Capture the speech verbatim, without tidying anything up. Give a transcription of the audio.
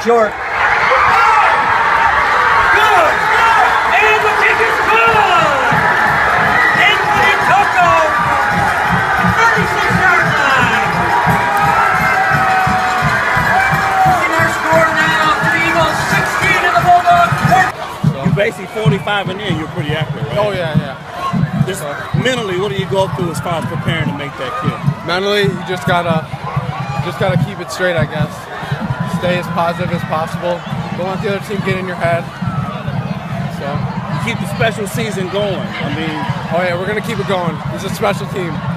short. Good! And the kick is good! Anthony Tocco, thirty-six yard line. In our score now, the Eagles sixteen and the Bulldogs fourteen. You basically forty-five and in, you're pretty accurate, right? Oh yeah, yeah. Just mentally, what do you go through as far as preparing to make that kick? Mentally, you just gotta, just gotta keep it straight, I guess. Stay as positive as possible. Don't let the other team get in your head. So you keep the special season going. I mean, oh yeah, we're gonna keep it going. It's a special team.